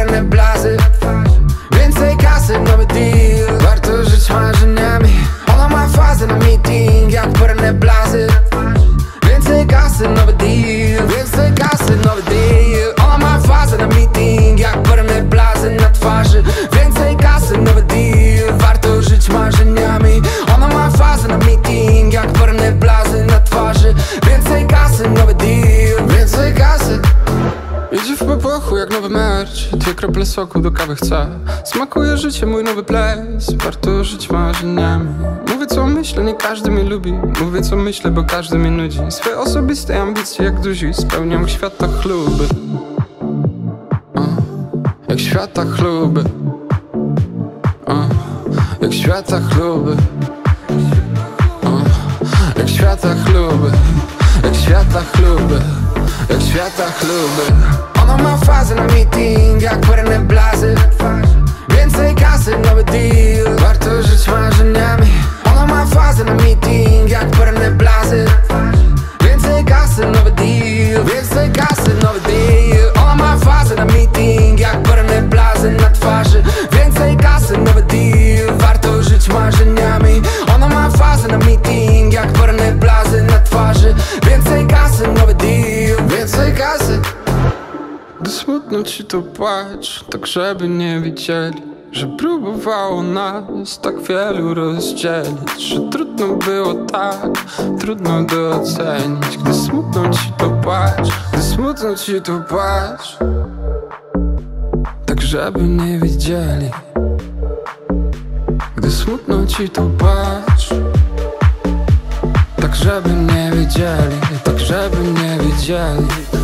porane blazy. Więcej kasy, nowy deal. Warto żyć marzeniami. Ona ma fazę na meeting, jak porane blazy. Więcej kasy, nowy deal. Więcej kasy, nowy deal. Ona ma fazę na meeting, jak porane blazy na twarzy. Więcej kasy, nowy deal. Warto żyć marzeniami. Ona ma fazę na meeting, jak porane blazy na twarzy. Więcej kasy, nowy deal. Więcej kasy. Idzie w popochu jak nowy merch. 2 krople soku do kawy chcę. Smakuje życie, mój nowy place. Warto żyć marzeniami. Mówię co myślę, nie każdy mnie lubi. Mówię co myślę, bo każdy mnie nudzi. Swoje osobiste ambicje jak duzi spełniam w światach chluby. Jak świata chluby. Jak świata chluby. Jak świata chluby. Jak świata chluby. Jak świata chluby. Ona ma fazę na meeting, jak porane blazy. Więcej kasy, nowy deal. Warto żyć marzeniami. Ona ma fazę na meeting, jak porane blazy. Więcej kasy, nowy deal. Więcej kasy, nowy deal. Ona ma fazę na meeting, jak porane blazy na twarzy. Więcej kasy, nowy deal. Warto żyć marzeniami. Ona ma fazę na meeting, jak porane blazy na twarzy. Więcej kasy, nowy deal. Więcej kasy. Gdy smutno ci to płacz, tak żeby nie widzieli, że próbowało nas tak wielu rozdzielić, że trudno było tak, trudno docenić. Gdy smutno ci to płacz, gdy smutno ci to płacz, tak żeby nie widzieli. Gdy smutno ci to płacz, tak żeby nie wiedzieli, tak żeby nie wiedzieli.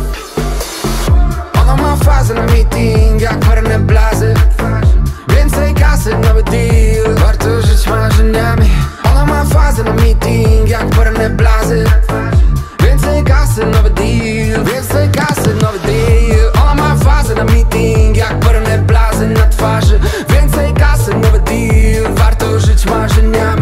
Ona ma fazę na meeting, jak porane blazy. Więcej kasy, nowy deal. Warto żyć marzeniami. Ona ma fazę na meeting, jak porane blazy. Więcej kasy, nowy deal. Więcej kasy, nowy deal. Ona ma fazę na meeting, jak porane blazy na twarzy. Więcej kasy, nowy deal. Warto żyć marzeniami.